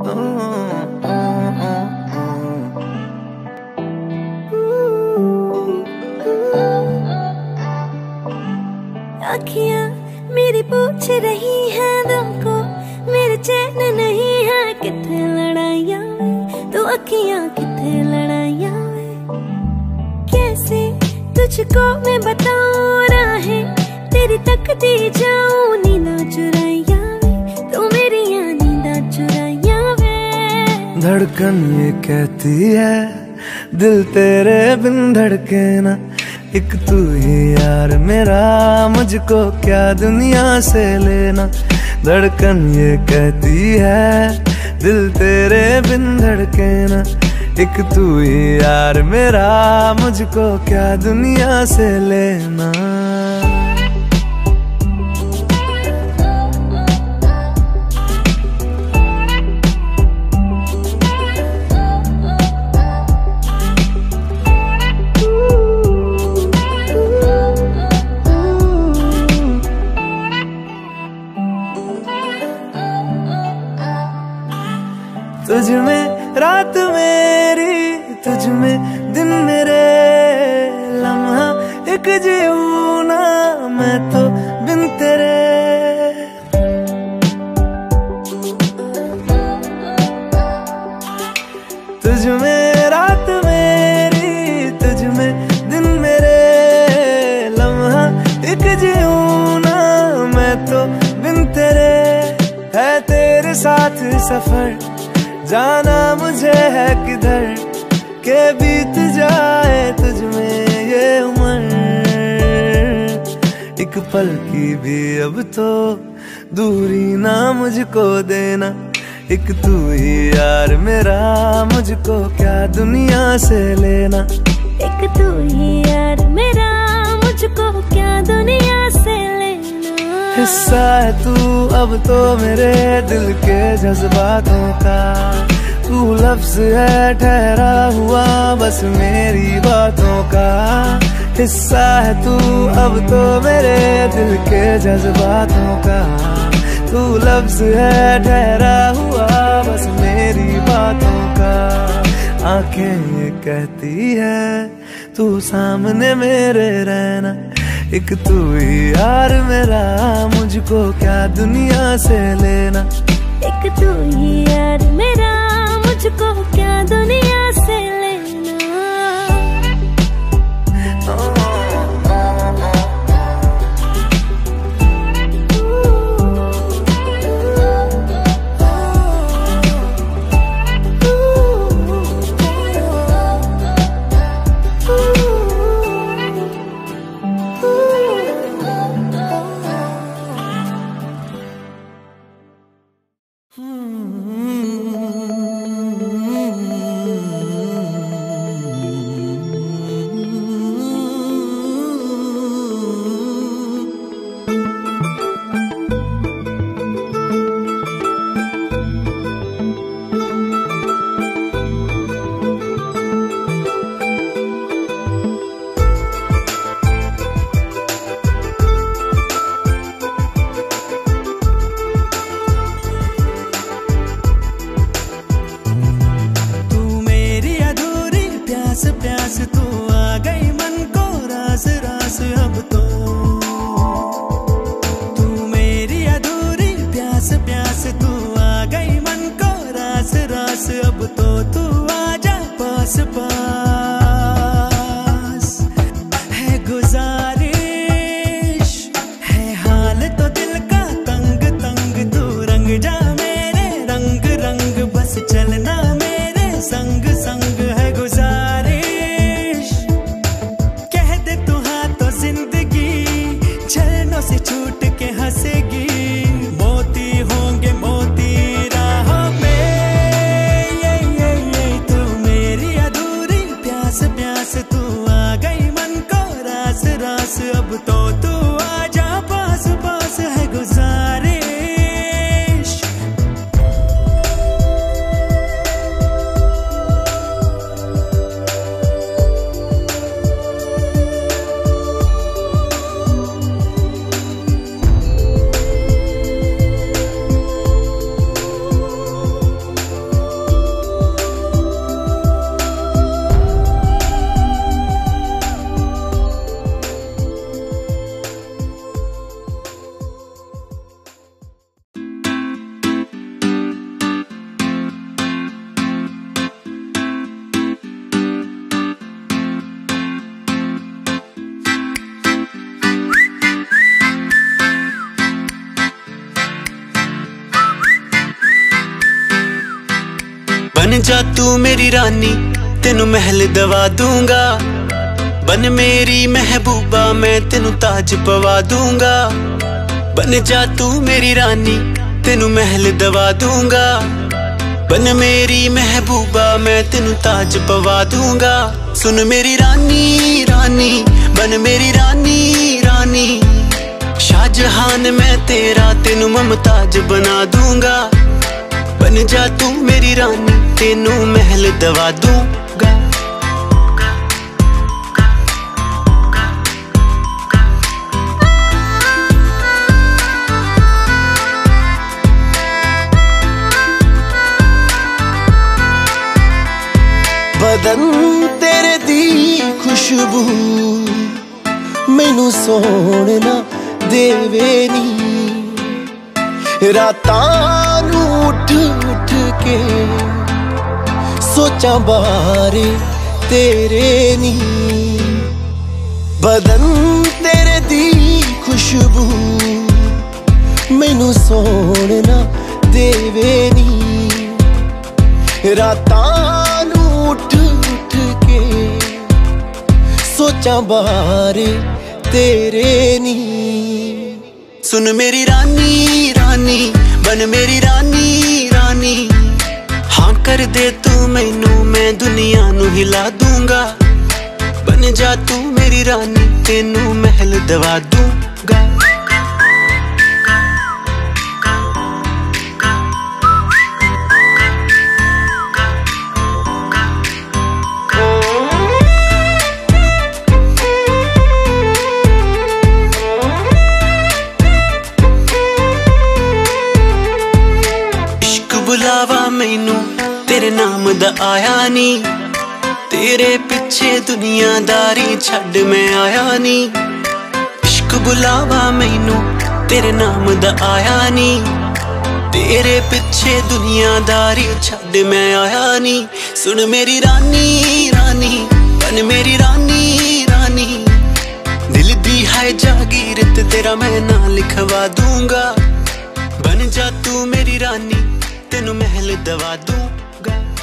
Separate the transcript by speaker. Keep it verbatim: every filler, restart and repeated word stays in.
Speaker 1: अखियां मेरी पूछ रही हैं दिल को, मेरे चैन नहीं है किथे लड़ाइयां वे, तू अखियां किथे लड़ाइयां वे। कैसे तुझको मैं बताऊं राहें तेरी तकती जाऊं, नींदा चुराइयां वे, तू मेरी नींदा चुराइयां वे।
Speaker 2: धड़कन ये कहती है दिल तेरे बिन धड़के ना, एक तू ही यार मेरा, मुझको क्या दुनिया से लेना। धड़कन ये कहती है दिल तेरे बिन धड़के ना, एक तू ही यार मेरा, मुझको क्या दुनिया से लेना। तुझ में रात मेरी, तुझ में दिन मेरे, लम्हा एक जीऊं ना मैं तो बिन तेरे। तुझ में रात मेरी, तुझ में दिन मेरे, लम्हा एक जीऊं ना मैं तो बिन तेरे। है तेरे साथ सफर जाना मुझे है किधर, के बीत जाए तुझ में ये उम्र। एक पल की भी अब तो दूरी ना मुझको देना, एक तू ही यार मेरा, मुझको क्या दुनिया से लेना।
Speaker 1: एक तू ही यार मेरा, मुझको क्या दुनिया से लेना।
Speaker 2: हिस्सा है तू अब तो मेरे दिल के जज्बातों का, तू लफ्ज है ठहरा हुआ बस मेरी बातों का। हिस्सा है तू अब तो मेरे दिल के जज्बातों का, तू लफ्ज है ठहरा हुआ बस मेरी बातों का। आंखें ये कहती है तू सामने मेरे रहना, एक तू ही यार मेरा, मुझको क्या दुनिया से लेना।
Speaker 1: एक तू ही यार मेरा, मुझको क्या दुनिया से लेना।
Speaker 2: Hmm.
Speaker 3: बन जा तू मेरी रानी, तेनू महल दवा दूंगा। बन मेरी महबूबा, मैं तेनू ताज पवा दूंगा। बन जा तू मेरी रानी, तेनू महल दवा दूंगा। बन मेरी महबूबा, मैं तेनू ताज पवा दूंगा। सुन मेरी रानी रानी, बन मेरी रानी रानी। शाहजहान मैं तेरा, तेनू मुमताज बना दूंगा। बन जा तू मेरी रानी, तेनू महल दवा दूंगा।
Speaker 4: बदन तेरे दी खुशबू मैनू सोना देवे नी। रातां नू उठ उठ के सोचा बारे तेरे नी। बदन तेरे दी खुशबू मैनू सोना देवे नी। रातां नू उठ उठ के सोचा बारे तेरे नी।
Speaker 3: सुन मेरी रानी रानी, बन मेरी रानी रानी। हाँ कर दे तू मैनू, मैं दुनिया नू हिला दूंगा। बन जा तू मेरी रानी, तेनू महल दवा दूंगा। बुलावा मैनू तेरे नाम दा आया नी। तेरे पिछे दुनियादारी छड़ मैं आया नी। इश्क बुलावा मैनू तेरे नाम दा आया नी। तेरे पिछे दुनियादारी छड़ मैं आया नी। सुन मेरी रानी रानी, बन मेरी रानी रानी। दिल दी है जागीरत, तेरा मैं ना लिखवा दूंगा। बन जा तू मेरी रानी, तेनू महल दवा दूंगा।